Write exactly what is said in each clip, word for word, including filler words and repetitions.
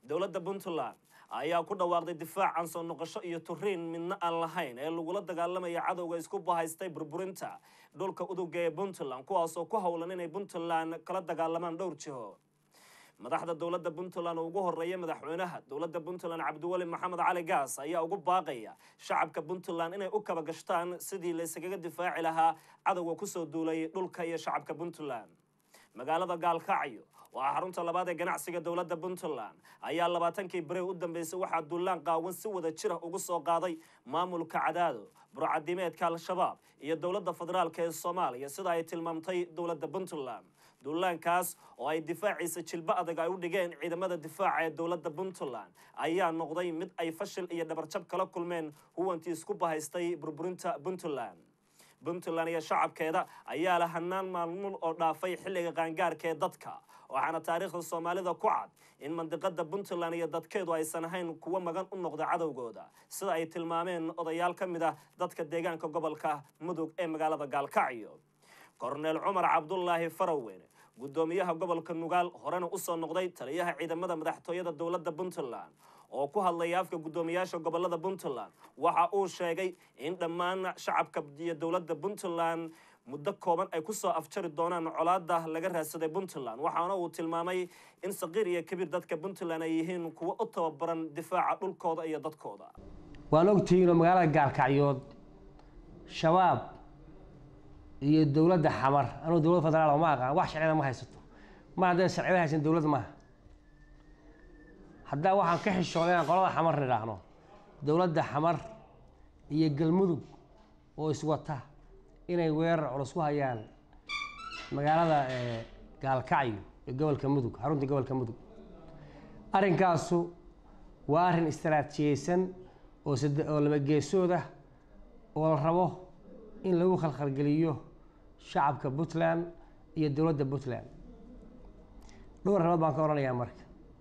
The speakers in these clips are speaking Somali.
dowladda Puntland ayaa ku dhawaaqday difaac aan soo noqosho iyo turiin midna aan lahayn ee lagula dagaalamaya cadawga isku bahaystay burburinta dhulka udugga ee Puntland kuwaas oo ku hawlan inay Puntland kala dagaalamaan dhowr jiho madaxda dowladda Puntland ugu horeeyay madaxweynaha dowladda Puntland Cabdiwali Maxamed Cali Gaas ayaa ugu baaqaya shacabka Puntland inay u kaba gashtaan sidii la isaga difaaci lahaa cadawga ku soo duulay dhulka iyo shacabka Puntland magaalada Gaalkacyo waa xarunta labaad ee ganacsiga dowladda Puntland ayaa labaatankii bari u dambeysay waxa duulaan qaawan si wada jir ah ugu soo qaaday maamulka cadaado burcadimeedka al-shabaab iyo dowladda federaalka ee Soomaaliya sida ay tilmaamtay dowladda Puntland duulaankaas oo ay difaaciisa jilba adag ay u dhigeen ciidamada difaaca ee dowladda Puntland ayaa noqday mid ay fashil iyo dhabarjab kala kulmeen huwantii isku bahaystay burburinta Puntland Puntland iyo shacabkeeda ayaa la hanaan maalmuul oo dhaafay xilliga qaangaarka ee dadka waxaana taariikhda Soomaalida ku cad in mandiqada Puntland iyo dadkeedu aysan ahayn kuwa magan u noqda cadawgooda sida ay tilmaameen odayaal ka mid ah dadka deegaanka gobolka Mudug ee magaalada Gaalkacyo Korneel Cumar Cabdullaahi Faraweyne Guddomiyaha Gobolka Nugaal horena u soo noqday taliyaha ciidamada madaxtooyada dowladda Puntland oo ku hadlay afka guddoomiyaasha gobolada Puntland waxa uu sheegay in dhammaan shacabka iyo dowladda Puntland muddo kooban ay ku soo afjari doonaan colaadda laga raadsaday Puntland waxaana uu tilmaamay in saqiir iyo kabiir dadka Puntland ay yihiin kuwa u tababaran difaaca dhulkooda iyo dadkooda waan ogtihiin magaalada Gaalkacyo shabaab iyo dowladda xamar anoo dowladda federaal ma aqaan wax sharci ma haysato ma hadda sharci haysan dowladda ma hadda waxaan ka xishooday qolada xamar niraahno dowladda xamar iyo galmudug oo iswata inay weerar culus ku hayaan magaalada Gaalkacyo ee gobolka Mudug xarunta gobolka Mudug arrinkaas waa arrin istiraatiijiyeysan oo oo laba geesood ah oo la rabo in lagu khalkhal galiyo shacabka Puntland iyo dowladda Puntland dhowr rabad baan ka oranayaa marka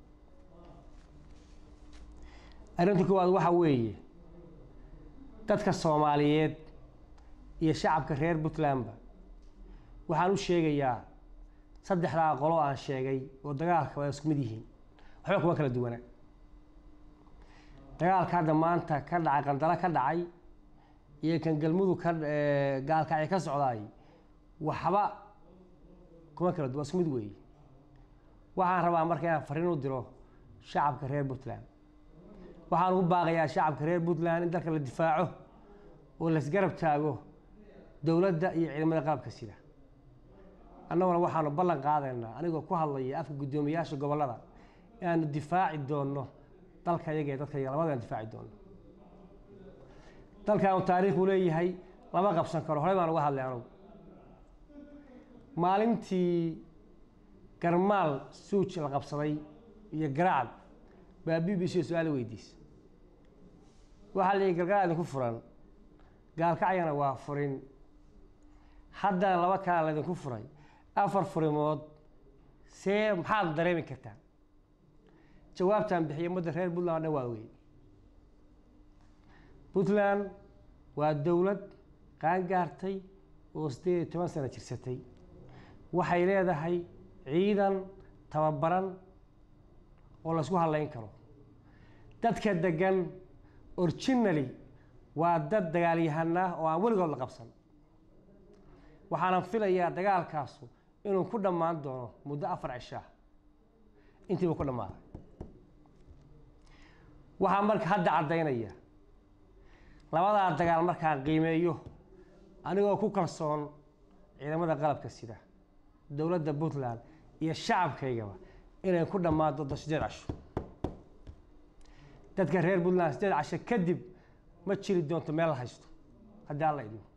arrinta koowaad waxa weeye dadka Soomaaliyeed iyo shacabka reer Puntland waxaan u sheegayaa saddexda qolo aan sheegay oo dagaalka way isku mid yihiin waxba kuma kala duwana dagaalka hadda maanta ka dhacay Qandala ka dhacay iyo kan galmudug ka Gaalkacyo ka socday waxba kuma kala duwan isku mid weey waxaan rabaa markaa inaan fariin u diro shacabka reer Puntland waxaan ugu baaqayaa shacabka reer Puntland in dalka la difaaco oo la isgarab taago dowladda iyo ciidamada qalabka sida annaguna waxaanu ballan qaadaynaa anigoo ku hadlaya afka guddoomiyaasha gobolada inaanu difaaci doono dalka iyaga ee dadka labadaba difaaci doono dalka taariikh uu leeyahay lama qabsan karo hore baan uga hadlay anigu maalintii garmaal suuj la qabsaday iyo garaad baa B B C su'aal weydiis waxa la gargaar ku furan Gaalkacyana waa furin hadda laba kala la ku furay afar furimood see maxaad dareemi kartaa jawaabtan bixiyo muddo reer Puntland waa weey Puntland waa dowlad qaan gaartay oo siddeed iyo toban sano jirsatay waxay leedahay ciidan tababaran oo la isku halayn karo dadka degan originally waa dad dagaalyahan ah oo aan weligood la qabsan waxaan filayaa dagaalkaas inuu ku dhamaan doono muddo afar cisho intii uu ku dhamaaday waxaan marka hadda cadeynaya labada dagaal markaan qiimeeyo anigoo ku kalsoon ciidamada qalabka sida dowladda Puntland iyo shacabkeygaba inay ku dhamaado siddeed cisho dadka reer Puntland siddeed cisho kadib ma jiri doonto meel la haysto hadda la idin